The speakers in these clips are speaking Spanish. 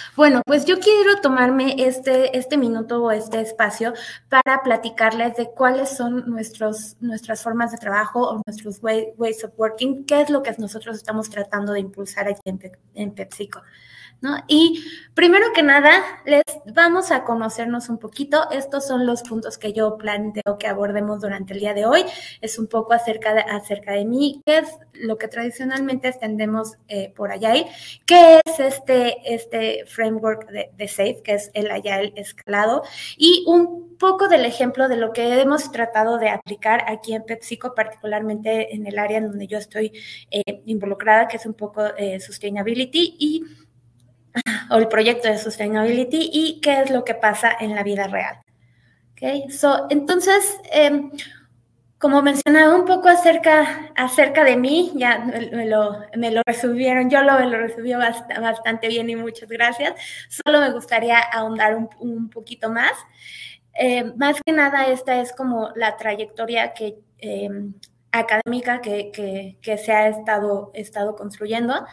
Bueno, pues yo quiero tomarme este minuto o este espacio para platicarles de cuáles son nuestras formas de trabajo o nuestros ways of working, qué es lo que nosotros estamos tratando de impulsar aquí en PepsiCo, ¿no? Y primero que nada, les vamos a conocernos un poquito. Estos son los puntos que yo planteo que abordemos durante el día de hoy. Es un poco acerca de mí, qué es lo que tradicionalmente extendemos por Agile, qué es este framework de SAFe, que es el Agile escalado, y un poco del ejemplo de lo que hemos tratado de aplicar aquí en PepsiCo, particularmente en el área en donde yo estoy involucrada, que es un poco sustainability o el proyecto de sustainability, y qué es lo que pasa en la vida real. Okay. Entonces, como mencionaba un poco acerca de mí, ya me lo resumieron, yo lo resumí bastante bien y muchas gracias. Solo me gustaría ahondar un poquito más. Más que nada, esta es como la trayectoria académica que se ha estado construyendo.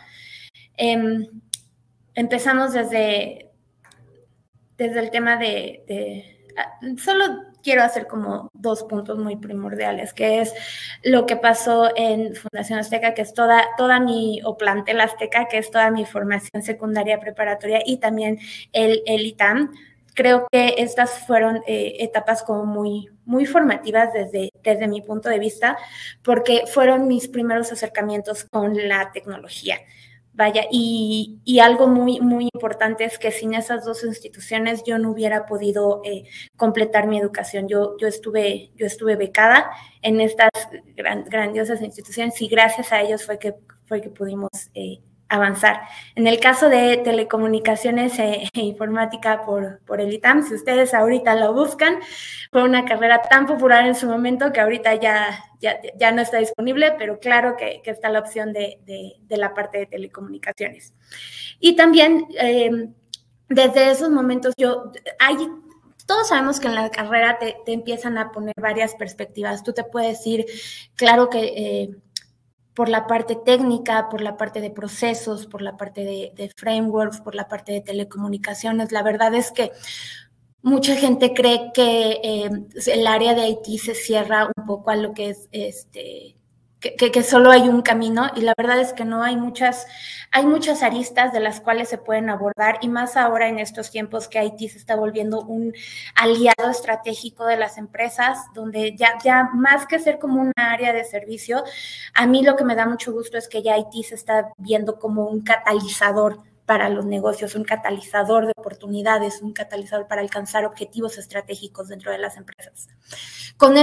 Empezamos desde el tema solo quiero hacer como 2 puntos muy primordiales, que es lo que pasó en Fundación Azteca, que es o plantel Azteca, que es toda mi formación secundaria preparatoria, y también el ITAM. Creo que estas fueron etapas como muy formativas desde mi punto de vista, porque fueron mis primeros acercamientos con la tecnología. Vaya, y algo muy importante es que sin esas 2 instituciones yo no hubiera podido completar mi educación. Yo estuve becada en estas grandiosas instituciones, y gracias a ellos fue que pudimos avanzar. En el caso de telecomunicaciones e informática por el ITAM, si ustedes ahorita lo buscan, fue una carrera tan popular en su momento que ahorita ya no está disponible, pero claro que está la opción de la parte de telecomunicaciones. Y también desde esos momentos todos sabemos que en la carrera te empiezan a poner varias perspectivas. Tú te puedes ir, claro que por la parte técnica, por la parte de procesos, por la parte de frameworks, por la parte de telecomunicaciones. La verdad es que mucha gente cree que el área de IT se cierra un poco a lo que es que solo hay un camino, y la verdad es que no, hay muchas aristas de las cuales se pueden abordar, y más ahora en estos tiempos que IT se está volviendo un aliado estratégico de las empresas, donde ya más que ser como una área de servicio, a mí lo que me da mucho gusto es que ya IT se está viendo como un catalizador para los negocios, un catalizador de oportunidades, un catalizador para alcanzar objetivos estratégicos dentro de las empresas. Con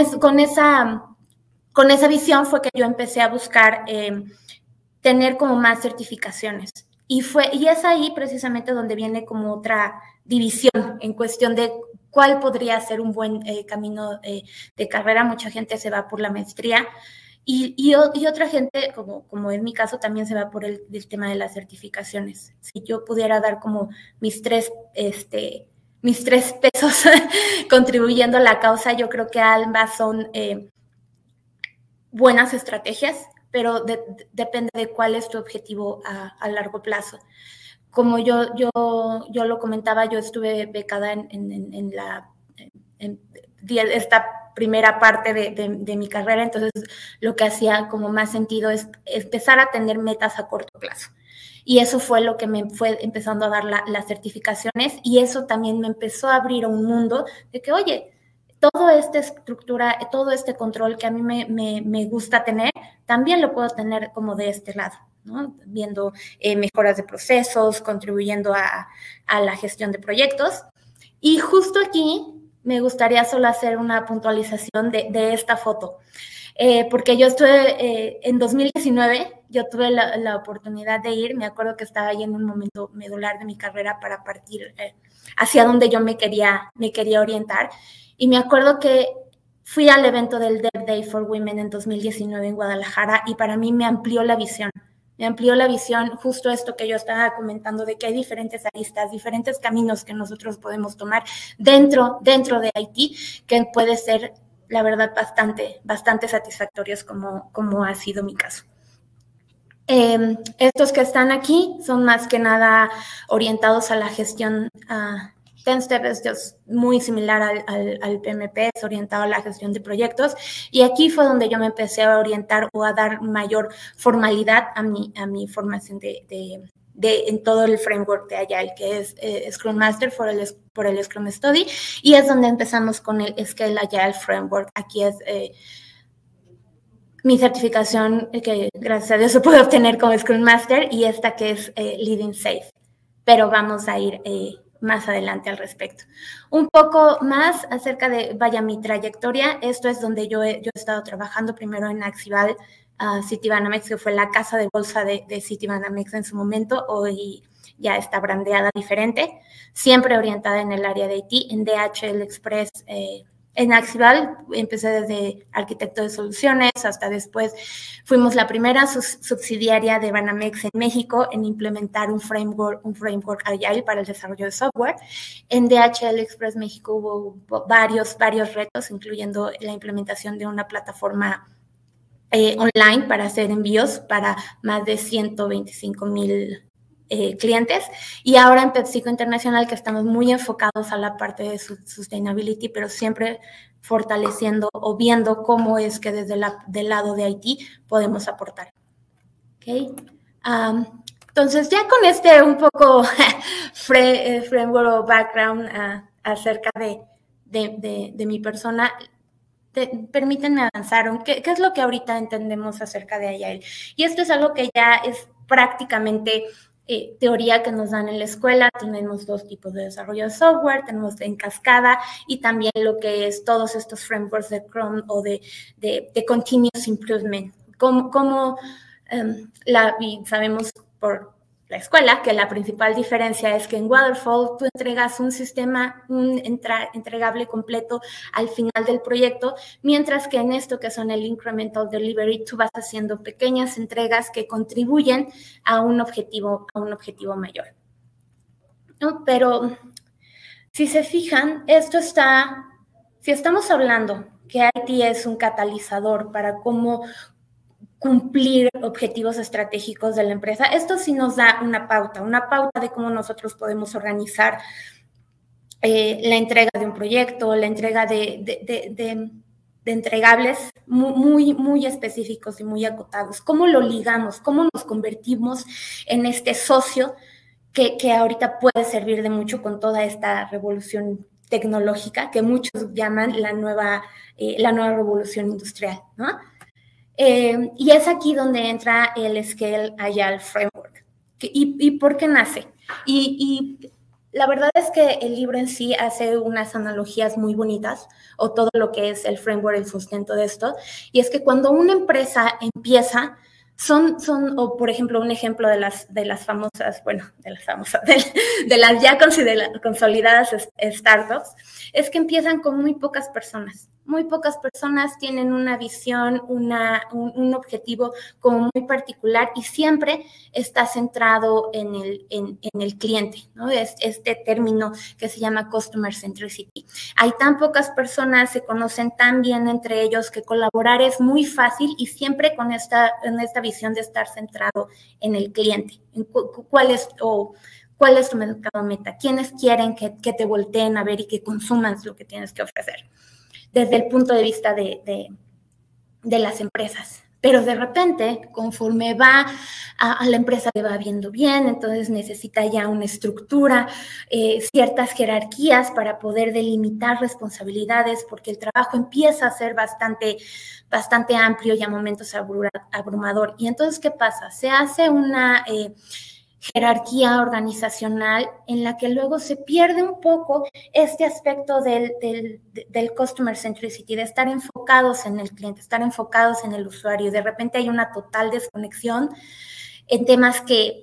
esa visión fue que yo empecé a buscar tener como más certificaciones. Y es ahí precisamente donde viene como otra división en cuestión de cuál podría ser un buen camino de carrera. Mucha gente se va por la maestría, y otra gente, como en mi caso, también se va por el tema de las certificaciones. Si yo pudiera dar como mis tres pesos contribuyendo a la causa, yo creo que ambas son buenas estrategias, pero depende de cuál es tu objetivo a largo plazo. Como yo lo comentaba, yo estuve becada en esta primera parte de mi carrera, entonces lo que hacía como más sentido es empezar a tener metas a corto plazo. Y eso fue lo que me fue empezando a dar las certificaciones, y eso también me empezó a abrir a un mundo de que, oye, toda esta estructura, todo este control que a mí me gusta tener, también lo puedo tener como de este lado, ¿no? Viendo mejoras de procesos, contribuyendo a la gestión de proyectos. Y justo aquí me gustaría solo hacer una puntualización de esta foto, porque yo estuve en 2019, yo tuve la oportunidad de ir. Me acuerdo que estaba ahí en un momento medular de mi carrera para partir hacia donde yo me quería orientar, y me acuerdo que fui al evento del Dev Day for Women en 2019 en Guadalajara, y para mí me amplió la visión justo esto que yo estaba comentando, de que hay diferentes aristas, diferentes caminos que nosotros podemos tomar dentro de IT, que puede ser, la verdad, bastante satisfactorios, como ha sido mi caso. Estos que están aquí son más que nada orientados a la gestión. 10-Step es muy similar al PMP, es orientado a la gestión de proyectos, y aquí fue donde yo me empecé a orientar o a dar mayor formalidad a mi formación en todo el framework de Agile, que es Scrum Master por el Scrum Study, y es donde empezamos con el Scale Agile Framework. Aquí es mi certificación, que gracias a Dios se puede obtener como Scrum Master, y esta que es Leading Safe, pero vamos a ir más adelante al respecto. Un poco más acerca de, mi trayectoria. Esto es donde yo he estado trabajando primero en Axival, Citibanamex, que fue la casa de bolsa de Citibanamex en su momento. Hoy ya está brandeada diferente, siempre orientada en el área de IT, en DHL Express. En Axival empecé desde arquitecto de soluciones hasta después fuimos la primera subsidiaria de Banamex en México en implementar un framework Agile para el desarrollo de software. En DHL Express México hubo varios retos, incluyendo la implementación de una plataforma online para hacer envíos para más de 125,000 clientes, y ahora en PepsiCo Internacional, que estamos muy enfocados a la parte de sustainability, pero siempre fortaleciendo o viendo cómo es que desde del lado de IT podemos aportar. Okay. Entonces, ya con un poco framework o background acerca de mi persona, permítanme avanzar. ¿Qué es lo que ahorita entendemos acerca de Agile? Y esto es algo que ya es prácticamente teoría que nos dan en la escuela. Tenemos dos tipos de desarrollo de software, tenemos en cascada y también lo que es todos estos frameworks de Scrum o de continuous improvement. Y sabemos por la escuela que la principal diferencia es que en Waterfall tú entregas un sistema, un entregable completo al final del proyecto, mientras que en esto que son el Incremental Delivery, tú vas haciendo pequeñas entregas que contribuyen a un objetivo mayor, ¿no? Pero si se fijan, si estamos hablando que IT es un catalizador para cómo cumplir objetivos estratégicos de la empresa, esto sí nos da una pauta de cómo nosotros podemos organizar la entrega de un proyecto, la entrega de entregables muy específicos y muy acotados. ¿Cómo lo ligamos? ¿Cómo nos convertimos en este socio que ahorita puede servir de mucho con toda esta revolución tecnológica que muchos llaman la nueva revolución industrial, ¿no? Y es aquí donde entra el Scale Agile Framework. ¿Y por qué nace? Y la verdad es que el libro en sí hace unas analogías muy bonitas, o todo lo que es el framework, el sustento de esto, y es que cuando una empresa empieza, o por ejemplo, un ejemplo de las famosas, de las ya consolidadas startups, es que empiezan con muy pocas personas. Muy pocas personas tienen una visión, un objetivo como muy particular, y siempre está centrado en el cliente, ¿no? Es este término que se llama Customer Centricity. Hay tan pocas personas, se conocen tan bien entre ellos, que colaborar es muy fácil, y siempre en esta visión de estar centrado en el cliente. ¿Cuál es tu mercado meta? ¿Quiénes quieren que te volteen a ver y que consumas lo que tienes que ofrecer? Desde el punto de vista de las empresas. Pero de repente, conforme va a la empresa le va viendo bien, entonces necesita ya una estructura, ciertas jerarquías para poder delimitar responsabilidades, porque el trabajo empieza a ser bastante amplio y a momentos abrumador. Y entonces, ¿qué pasa? Se hace una jerarquía organizacional en la que luego se pierde un poco este aspecto del customer centricity, de estar enfocados en el cliente, estar enfocados en el usuario, y de repente hay una total desconexión en temas que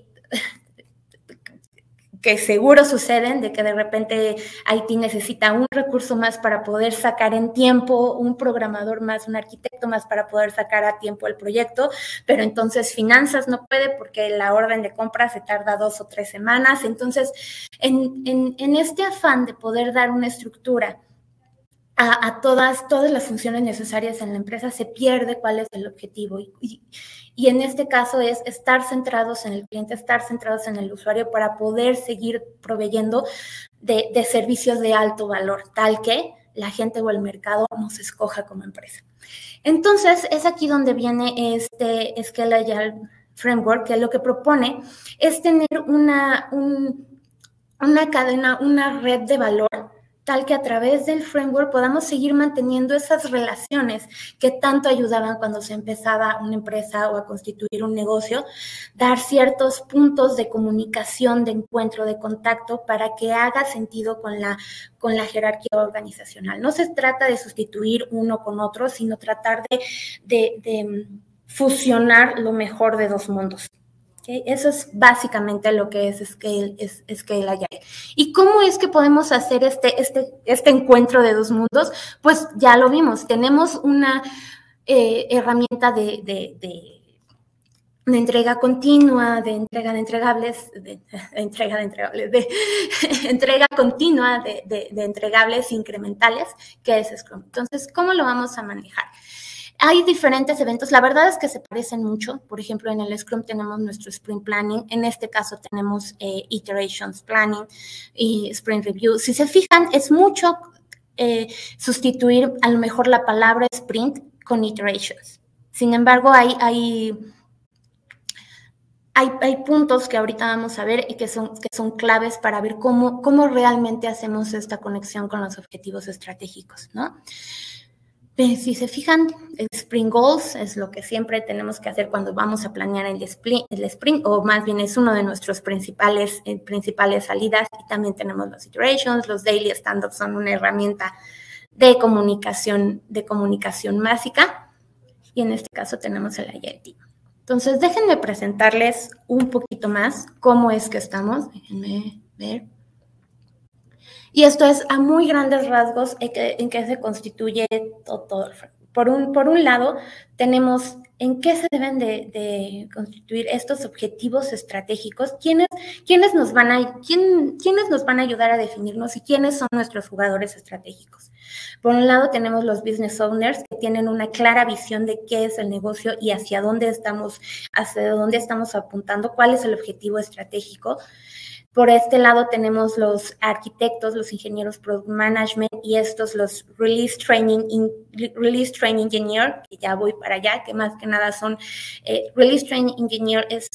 seguro suceden, de que de repente IT necesita un recurso más para poder sacar en tiempo, un programador más, un arquitecto más para poder sacar a tiempo el proyecto, pero entonces finanzas no puede porque la orden de compra se tarda 2 o 3 semanas. Entonces, en este afán de poder dar una estructura a todas las funciones necesarias en la empresa, se pierde cuál es el objetivo. Y en este caso es estar centrados en el cliente, estar centrados en el usuario para poder seguir proveyendo de servicios de alto valor, tal que la gente o el mercado nos escoja como empresa. Entonces, es aquí donde viene este Scale Agile Framework, que lo que propone es tener una cadena, una red de valor, tal que a través del framework podamos seguir manteniendo esas relaciones que tanto ayudaban cuando se empezaba una empresa o a constituir un negocio, dar ciertos puntos de comunicación, de encuentro, de contacto, para que haga sentido con la jerarquía organizacional. No se trata de sustituir uno con otro, sino tratar de fusionar lo mejor de dos mundos. ¿Okay? Eso es básicamente lo que es Scale Agile. ¿Y cómo es que podemos hacer este encuentro de dos mundos? Pues ya lo vimos, tenemos una herramienta de entrega continua, de entrega de entregables, de entrega continua de entregables incrementales, que es Scrum. Entonces, ¿cómo lo vamos a manejar? Hay diferentes eventos, la verdad es que se parecen mucho. Por ejemplo, en el Scrum tenemos nuestro Sprint Planning, en este caso tenemos Iterations Planning y Sprint Review. Si se fijan, es mucho sustituir a lo mejor la palabra Sprint con Iterations. Sin embargo, hay puntos que ahorita vamos a ver y que son claves para ver cómo realmente hacemos esta conexión con los objetivos estratégicos, ¿no? Si se fijan, el Sprint Goals es lo que siempre tenemos que hacer cuando vamos a planear el sprint, o más bien es uno de nuestros principales salidas. Y también tenemos los Iterations, los Daily Stand-ups son una herramienta de comunicación básica. Y en este caso tenemos el Agile Team. Entonces, déjenme presentarles un poquito más cómo es que estamos. Déjenme ver. Y esto es a muy grandes rasgos en qué se constituye todo. Por un lado, tenemos en qué se deben de constituir estos objetivos estratégicos, quiénes nos van a ayudar a definirnos y quiénes son nuestros jugadores estratégicos. Por un lado, tenemos los business owners, que tienen una clara visión de qué es el negocio y hacia dónde estamos apuntando, cuál es el objetivo estratégico. Por este lado tenemos los arquitectos, los ingenieros product management y los release training engineer, que ya voy para allá, que más que nada son, release training engineer es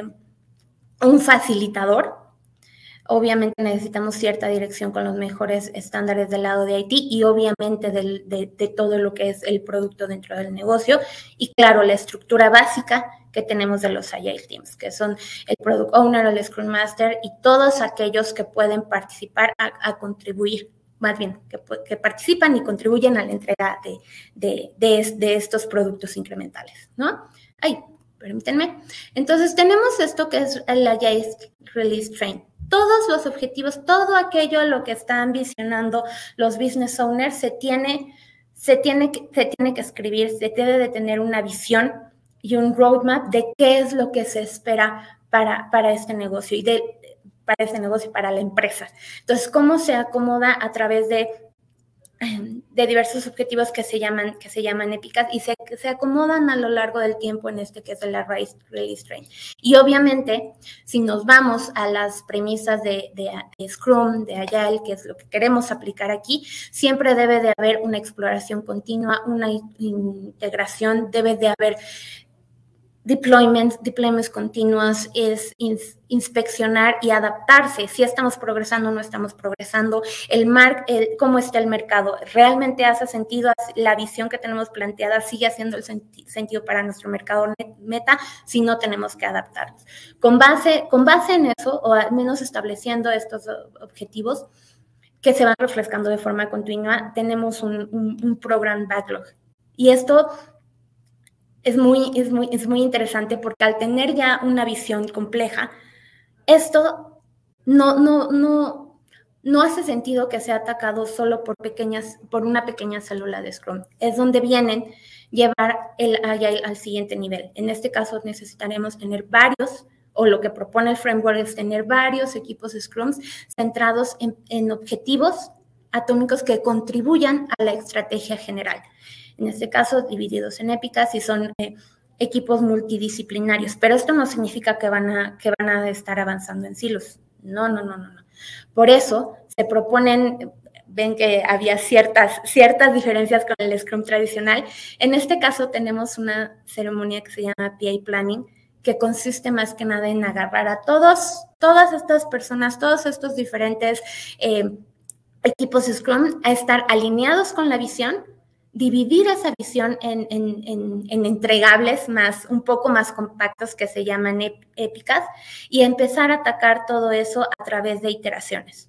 un facilitador. Obviamente necesitamos cierta dirección con los mejores estándares del lado de IT y obviamente de todo lo que es el producto dentro del negocio. Y claro, la estructura básica que tenemos de los Agile Teams, que son el Product Owner, el Scrum Master y todos aquellos que pueden participar a contribuir, más bien, que participan y contribuyen a la entrega de estos productos incrementales, ¿no? Permítanme. Entonces, tenemos esto que es el Agile Release Train. Todos los objetivos, todo aquello a lo que están visionando los business owners se tiene que escribir, se debe de tener una visión y un roadmap de qué es lo que se espera para este negocio para la empresa. Entonces, ¿cómo se acomoda? A través de diversos objetivos que se llaman épicas y se acomodan a lo largo del tiempo en que es el Release Train. Y obviamente, si nos vamos a las premisas de Scrum, de Agile, que es lo que queremos aplicar aquí, siempre debe de haber una exploración continua, una integración, debe de haber deployments continuos, es inspeccionar y adaptarse. Si estamos progresando o no estamos progresando, cómo está el mercado, realmente hace sentido, la visión que tenemos planteada sigue haciendo el sentido para nuestro mercado meta, si no tenemos que adaptarnos. Con base en eso, o al menos estableciendo estos objetivos que se van refrescando de forma continua, tenemos un program backlog. Y esto es muy interesante porque al tener ya una visión compleja, esto no hace sentido que sea atacado solo por una pequeña célula de Scrum. Es donde vienen llevar el Agile al siguiente nivel. En este caso necesitaremos tener varios, o lo que propone el framework es tener varios equipos Scrums centrados en objetivos atómicos que contribuyan a la estrategia general. En este caso, divididos en épicas y son equipos multidisciplinarios. Pero esto no significa que van a estar avanzando en silos. No. Por eso se proponen, ven que había ciertas diferencias con el Scrum tradicional. En este caso tenemos una ceremonia que se llama PA Planning, que consiste más que nada en agarrar a todas estas personas, todos estos diferentes equipos Scrum a estar alineados con la visión, dividir esa visión en entregables un poco más compactos que se llaman épicas y empezar a atacar todo eso a través de iteraciones,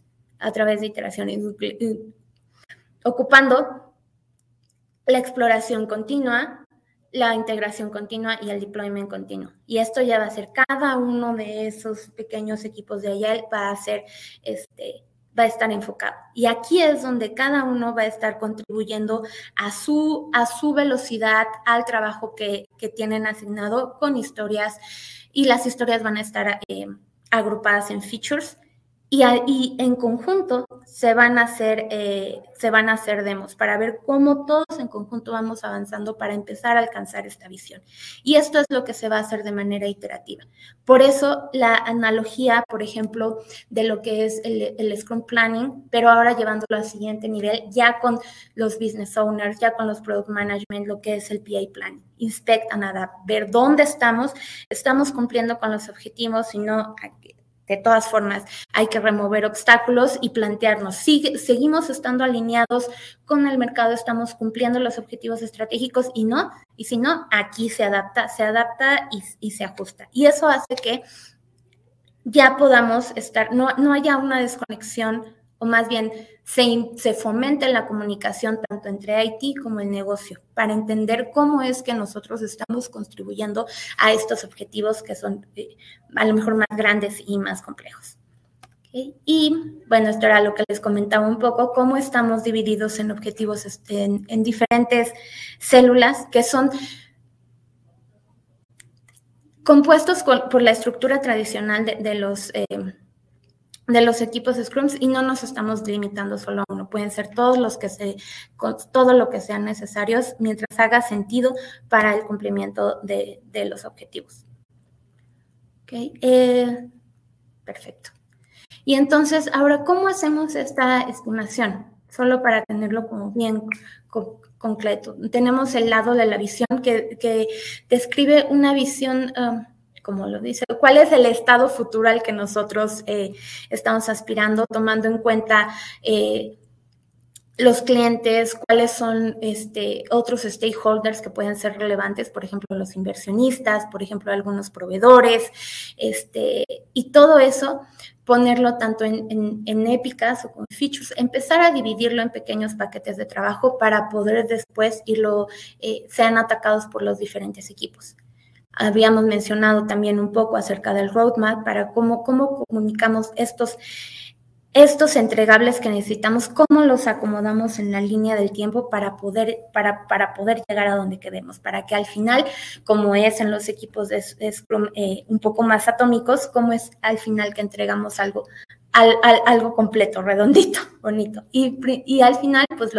ocupando la exploración continua, la integración continua y el deployment continuo. Y esto ya va a ser cada uno de esos pequeños equipos de Agile va a estar enfocado. Y aquí es donde cada uno va a estar contribuyendo a su velocidad, al trabajo que tienen asignado con historias, y las historias van a estar agrupadas en features y en conjunto se van a hacer demos para ver cómo todos en conjunto vamos avanzando para empezar a alcanzar esta visión. Y esto es lo que se va a hacer de manera iterativa. Por eso la analogía, por ejemplo, de lo que es el Scrum Planning, pero ahora llevándolo al siguiente nivel, ya con los business owners, ya con los product management, lo que es el PA Planning. Inspect and adapt, ver dónde estamos cumpliendo con los objetivos, si no, de todas formas, hay que remover obstáculos y plantearnos, seguimos estando alineados con el mercado, estamos cumpliendo los objetivos estratégicos y si no, aquí se adapta y se ajusta. Y eso hace que ya podamos estar, no haya una desconexión, o más bien se fomente la comunicación tanto entre IT como el negocio, para entender cómo es que nosotros estamos contribuyendo a estos objetivos que son a lo mejor más grandes y más complejos. ¿Okay? Y bueno, esto era lo que les comentaba un poco, cómo estamos divididos en objetivos en diferentes células que son compuestos por la estructura tradicional de los equipos Scrum, y no nos estamos limitando solo a uno. Pueden ser todo lo que sean necesarios mientras haga sentido para el cumplimiento de los objetivos. Okay. Perfecto. Y entonces, ahora, ¿cómo hacemos esta estimación? Solo para tenerlo como bien concreto. Tenemos el lado de la visión que describe una visión, como lo dice, cuál es el estado futuro al que nosotros estamos aspirando, tomando en cuenta los clientes, cuáles son otros stakeholders que pueden ser relevantes, por ejemplo, los inversionistas, por ejemplo, algunos proveedores, y todo eso, ponerlo tanto en épicas o con features, empezar a dividirlo en pequeños paquetes de trabajo para poder después sean atacados por los diferentes equipos. Habíamos mencionado también un poco acerca del roadmap para cómo comunicamos estos entregables que necesitamos, cómo los acomodamos en la línea del tiempo para poder llegar a donde queremos, para que al final, como es en los equipos de Scrum un poco más atómicos, como es al final que entregamos algo completo, redondito, bonito. Y al final, pues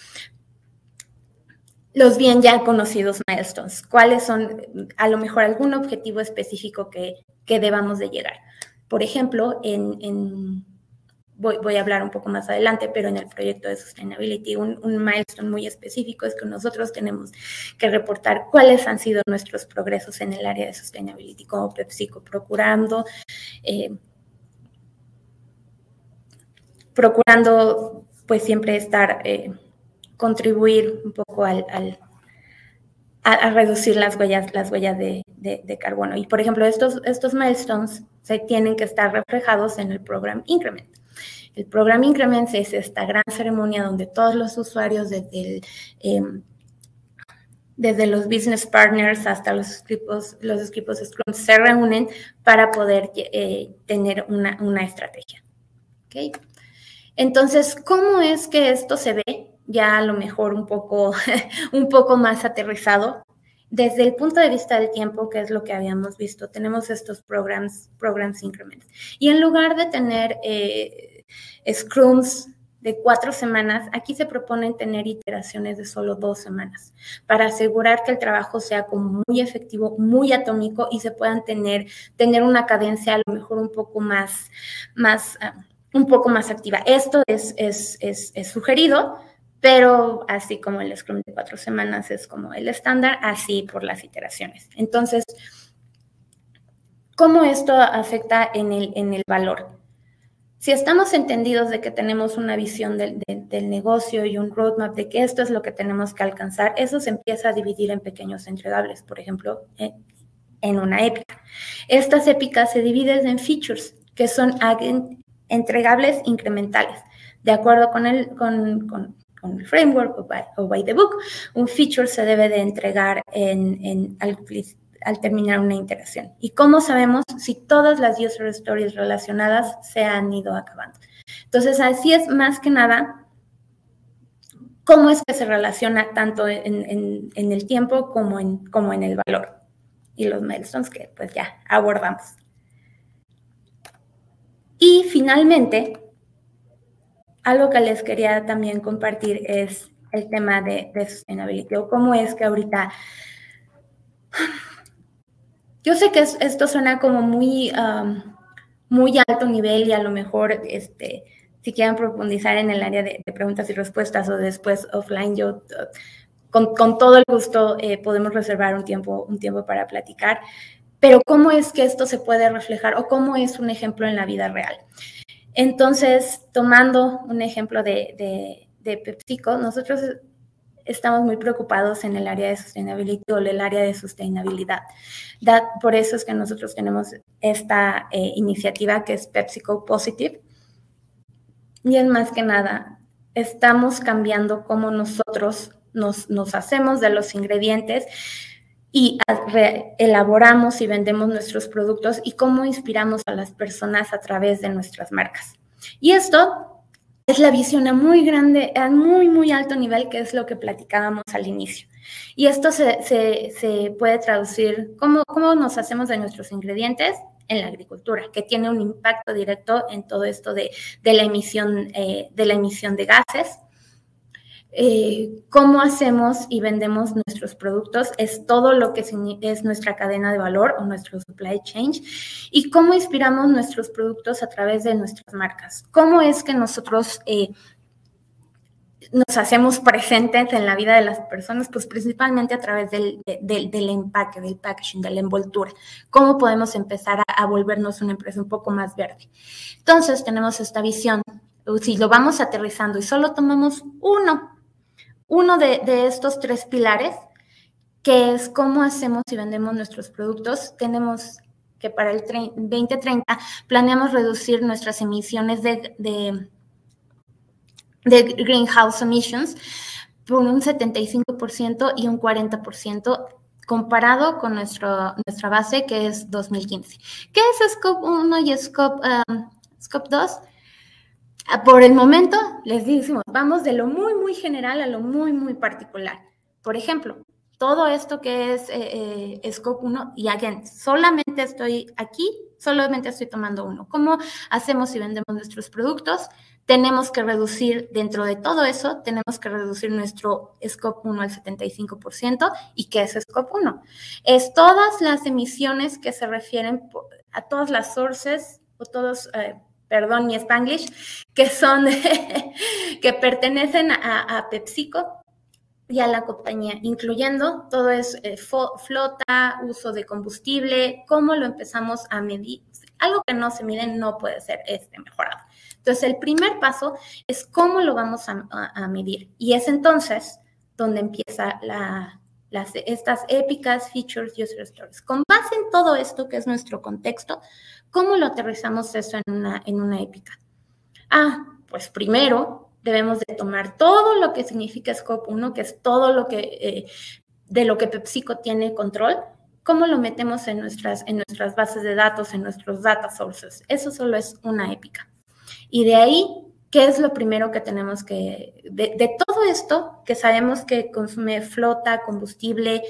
los bien ya conocidos milestones, cuáles son a lo mejor algún objetivo específico que debamos de llegar. Por ejemplo, voy a hablar un poco más adelante, pero en el proyecto de Sustainability, un milestone muy específico es que nosotros tenemos que reportar cuáles han sido nuestros progresos en el área de Sustainability, como PepsiCo, procurando pues siempre contribuir un poco a reducir las huellas de carbono. Y, por ejemplo, estos milestones se tienen que estar reflejados en el Program Increment. El Program Increment es esta gran ceremonia donde todos los usuarios, desde los business partners hasta los equipos Scrum, se reúnen para poder tener una estrategia. ¿Okay? Entonces, ¿cómo es que esto se ve? Ya a lo mejor un poco más aterrizado. Desde el punto de vista del tiempo, que es lo que habíamos visto, tenemos estos programs increments. Y en lugar de tener scrums de 4 semanas, aquí se proponen tener iteraciones de solo 2 semanas para asegurar que el trabajo sea como muy efectivo, muy atómico y se puedan tener una cadencia a lo mejor un poco más activa. Esto es sugerido, pero así como el Scrum de 4 semanas es como el estándar, así por las iteraciones. Entonces, ¿cómo esto afecta en el valor? Si estamos entendidos de que tenemos una visión del negocio y un roadmap de que esto es lo que tenemos que alcanzar, eso se empieza a dividir en pequeños entregables, por ejemplo, en una épica. Estas épicas se dividen en features, que son entregables incrementales. De acuerdo con el framework o by the book, un feature se debe de entregar al terminar una iteración. ¿Y cómo sabemos si todas las user stories relacionadas se han ido acabando? Entonces, así es más que nada cómo es que se relaciona tanto en el tiempo como en el valor. Y los milestones que pues ya abordamos. Y finalmente, algo que les quería también compartir es el tema de sustainability, o cómo es que ahorita... Yo sé que esto suena como muy alto nivel y a lo mejor si quieren profundizar en el área de preguntas y respuestas o después offline, yo con todo el gusto podemos reservar un tiempo para platicar, pero ¿cómo es que esto se puede reflejar o cómo es un ejemplo en la vida real? Entonces, tomando un ejemplo de PepsiCo, nosotros estamos muy preocupados en el área de sustainability o el área de sostenibilidad. Por eso es que nosotros tenemos esta iniciativa que es PepsiCo Positive. Y es más que nada, estamos cambiando cómo nosotros nos hacemos de los ingredientes y elaboramos y vendemos nuestros productos y cómo inspiramos a las personas a través de nuestras marcas. Y esto es la visión a muy grande, a muy alto nivel, que es lo que platicábamos al inicio. Y esto se puede traducir, ¿cómo nos hacemos de nuestros ingredientes? En la agricultura, que tiene un impacto directo en todo esto de la emisión de gases. Cómo hacemos y vendemos nuestros productos es todo lo que es nuestra cadena de valor o nuestro supply chain, y cómo inspiramos nuestros productos a través de nuestras marcas. Cómo es que nosotros nos hacemos presentes en la vida de las personas, pues principalmente a través del empaque, del packaging, de la envoltura. Cómo podemos empezar a volvernos una empresa un poco más verde. Entonces tenemos esta visión. Si lo vamos aterrizando y solo tomamos uno de estos 3 pilares, que es cómo hacemos y vendemos nuestros productos, tenemos que para el 2030 planeamos reducir nuestras emisiones de greenhouse emissions por un 75% y un 40% comparado con nuestra base, que es 2015. ¿Qué es Scope 1 y Scope 2? Por el momento, les decimos, vamos de lo muy general a lo muy particular. Por ejemplo, todo esto que es Scope 1, y again, solamente estoy tomando uno. ¿Cómo hacemos y vendemos nuestros productos? Tenemos que reducir, dentro de todo eso, tenemos que reducir nuestro Scope 1 al 75%. ¿Y qué es Scope 1? Es todas las emisiones que se refieren a todas las sources o todos... perdón mi Spanglish, que pertenecen a PepsiCo y a la compañía, incluyendo todo es flota, uso de combustible, cómo lo empezamos a medir. Algo que no se mide no puede ser mejorado. Entonces, el primer paso es cómo lo vamos a medir. Y es entonces donde empieza estas épicas features, user stories. Con base en todo esto que es nuestro contexto, ¿cómo lo aterrizamos eso en una épica? Pues primero debemos de tomar todo lo que significa Scope 1, que es todo lo que de lo que PepsiCo tiene control. ¿Cómo lo metemos en nuestras bases de datos, en nuestros data sources? Eso solo es una épica. Y de ahí, ¿qué es lo primero que tenemos que... De todo esto que sabemos que consume flota, combustible,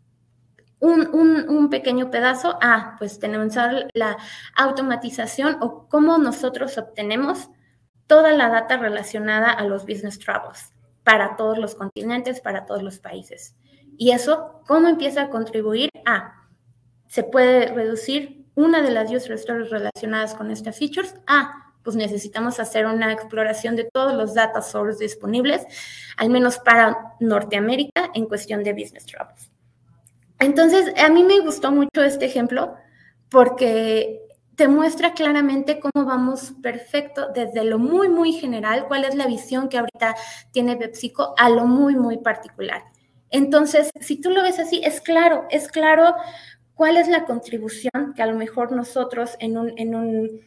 un pequeño pedazo, pues tenemos la automatización o cómo nosotros obtenemos toda la data relacionada a los business travels para todos los continentes, para todos los países. Y eso, ¿cómo empieza a contribuir? Se puede reducir una de las user stories relacionadas con estas features. Pues necesitamos hacer una exploración de todos los data sources disponibles, al menos para Norteamérica, en cuestión de business travels. Entonces, a mí me gustó mucho este ejemplo porque te muestra claramente cómo vamos perfecto desde lo muy, muy general, cuál es la visión que ahorita tiene PepsiCo, a lo muy, muy particular. Entonces, si tú lo ves así, es claro cuál es la contribución que a lo mejor nosotros en un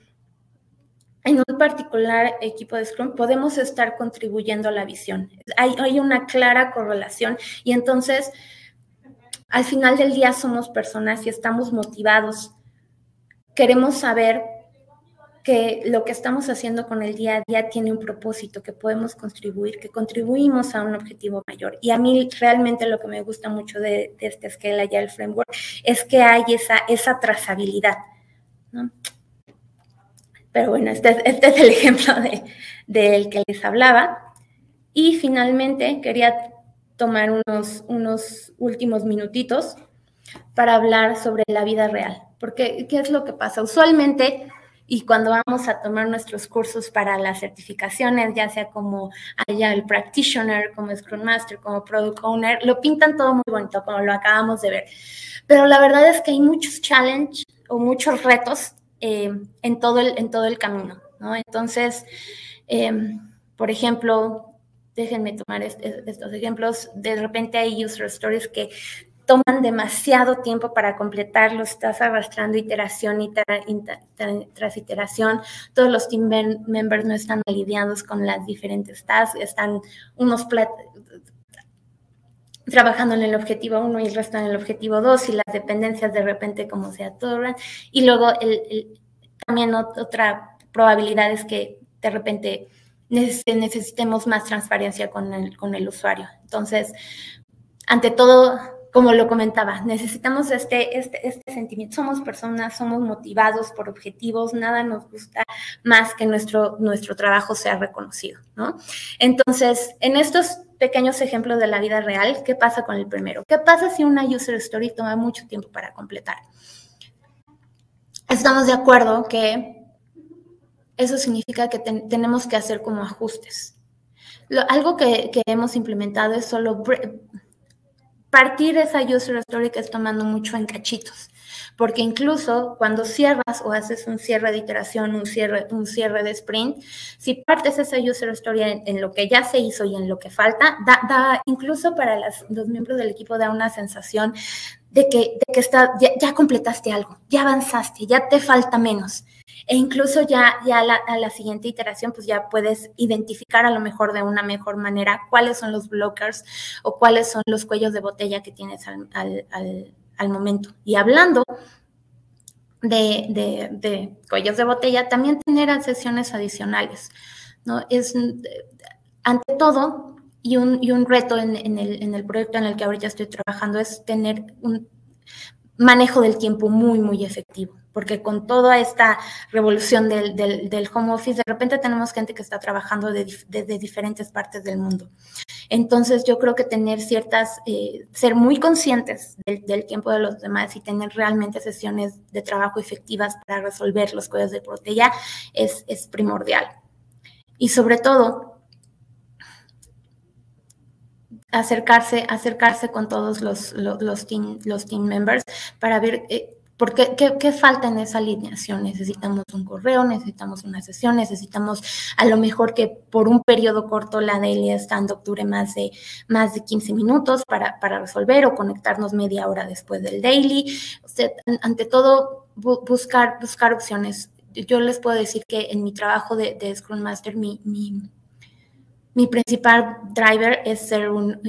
particular equipo de Scrum podemos estar contribuyendo a la visión. Hay una clara correlación y entonces al final del día somos personas y estamos motivados. Queremos saber que lo que estamos haciendo con el día a día tiene un propósito, que podemos contribuir, que contribuimos a un objetivo mayor. Y a mí realmente lo que me gusta mucho de este Scale Agile Framework es que hay esa trazabilidad, ¿no? Pero bueno, este es el ejemplo del que les hablaba. Y finalmente quería tomar unos últimos minutitos para hablar sobre la vida real. Porque, ¿qué es lo que pasa? Usualmente, y cuando vamos a tomar nuestros cursos para las certificaciones, ya sea como Agile Practitioner, como Scrum Master, como Product Owner, lo pintan todo muy bonito, como lo acabamos de ver. Pero la verdad es que hay muchos challenges o muchos retos en todo el camino, ¿no? Entonces, por ejemplo, déjenme tomar estos ejemplos. De repente hay user stories que toman demasiado tiempo para completarlo, estás arrastrando iteración tras iteración, todos los team members no están alineados con las diferentes tasks, están unos trabajando en el objetivo 1 y el resto en el objetivo 2 y las dependencias de repente como se atoran. Y luego también otra probabilidad es que de repente necesitemos más transparencia con el usuario. Entonces, ante todo, como lo comentaba, necesitamos este sentimiento. Somos personas, somos motivados por objetivos, nada nos gusta más que nuestro trabajo sea reconocido, ¿no? Entonces, en estos pequeños ejemplos de la vida real, ¿qué pasa con el primero? ¿Qué pasa si una user story toma mucho tiempo para completar? Estamos de acuerdo que eso significa que tenemos que hacer como ajustes. Algo que hemos implementado es solo partir esa user story que es tomando mucho en cachitos, porque incluso cuando cierras o haces un cierre de iteración, un cierre de sprint, si partes esa user story en lo que ya se hizo y en lo que falta, incluso para los miembros del equipo da una sensación de que ya completaste algo, ya avanzaste, ya te falta menos. E incluso ya a la siguiente iteración, pues ya puedes identificar a lo mejor de una mejor manera cuáles son los blockers o cuáles son los cuellos de botella que tienes al momento. Y hablando de cuellos de botella, también tener sesiones adicionales, ¿no? Es, ante todo, y un reto en el proyecto en el que ahorita estoy trabajando es tener un manejo del tiempo muy, muy efectivo, porque con toda esta revolución del home office, de repente tenemos gente que está trabajando desde diferentes partes del mundo. Entonces, yo creo que tener ser muy conscientes del tiempo de los demás y tener realmente sesiones de trabajo efectivas para resolver los cuellos de botella es primordial. Y sobre todo, acercarse con todos los team members para ver qué falta en esa alineación. Necesitamos un correo, necesitamos una sesión, necesitamos a lo mejor que por un periodo corto la daily stand-up dure más de 15 minutos para resolver o conectarnos media hora después del daily. O sea, ante todo, buscar opciones. Yo les puedo decir que en mi trabajo de Scrum Master, mi principal driver es ser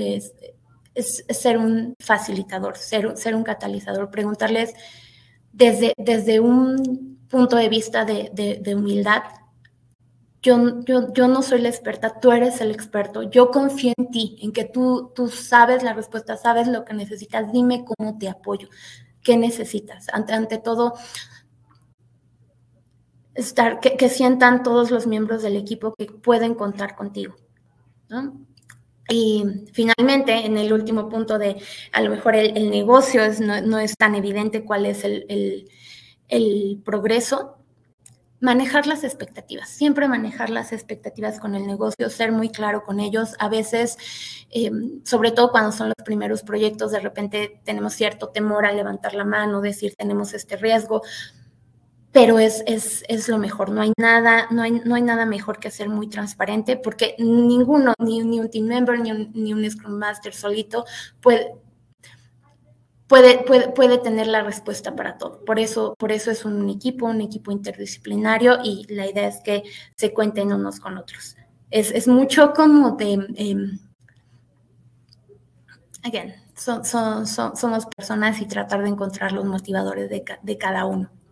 un facilitador, ser un catalizador, preguntarles desde un punto de vista de humildad. Yo no soy la experta, tú eres el experto, yo confío en ti, en que tú sabes la respuesta, sabes lo que necesitas, dime cómo te apoyo, qué necesitas. Ante todo, que sientan todos los miembros del equipo que pueden contar contigo, ¿no? Y finalmente, en el último punto de a lo mejor el negocio no es tan evidente cuál es el progreso, manejar las expectativas, siempre manejar las expectativas con el negocio, ser muy claro con ellos. A veces, sobre todo cuando son los primeros proyectos, de repente tenemos cierto temor a levantar la mano, decir tenemos este riesgo, pero es lo mejor. No hay nada mejor que ser muy transparente, porque ninguno, ni un team member, ni un Scrum Master solito puede tener la respuesta para todo. Por eso es un equipo interdisciplinario, y la idea es que se cuenten unos con otros. Es mucho como de, again, somos personas, y tratar de encontrar los motivadores de cada uno.